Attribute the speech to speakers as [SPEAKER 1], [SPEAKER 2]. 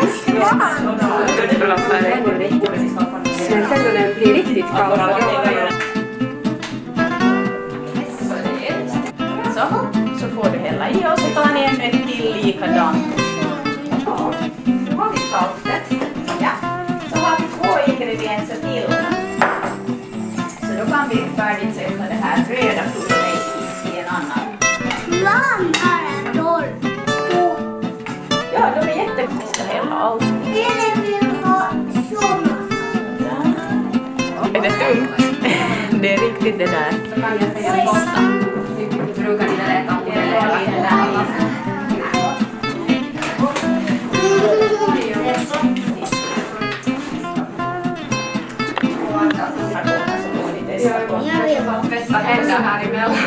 [SPEAKER 1] Men sen när den blir riktigt kall
[SPEAKER 2] så får du hälla i och så tar ni en till likadant. Ja, nu har vi saltet. Ja, så har vi 2 ingredienser till. Så då kan vi färdigt sätta det här röda pulvret i en annan. Ja, de är jättegott. Vi ska hälla allt. Är det tungt? Det är riktigt det där.
[SPEAKER 1] Så kan jag säga borta. Brukar ni väl äta Bästa händer här emellan.